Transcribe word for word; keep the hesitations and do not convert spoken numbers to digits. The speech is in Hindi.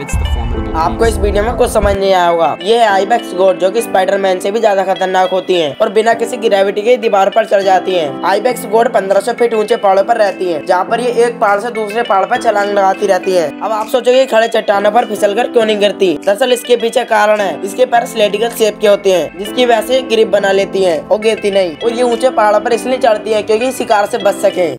आपको इस वीडियो में कुछ समझ नहीं आया होगा। ये है आइबेक्स गोट जो कि स्पाइडरमैन से भी ज्यादा खतरनाक होती हैं और बिना किसी ग्रेविटी के दीवार पर चढ़ जाती हैं। आइबेक्स गोट पंद्रह सौ फीट ऊंचे पहाड़ों पर रहती हैं, जहाँ पर ये एक पहाड़ से दूसरे पहाड़ पर छलांग लगाती रहती है। अब आप सोचोगे खड़े चट्टानों पर फिसल कर क्यों नहीं गिरती। दरअसल इसके पीछे कारण है, इसके पैर सिलेंडरिकल शेप के होते हैं, जिसकी वजह से ग्रिप बना लेती है और गिरती नहीं। और ये ऊंचे पहाड़ पर इसलिए चढ़ती है क्योंकि शिकार से बच सके।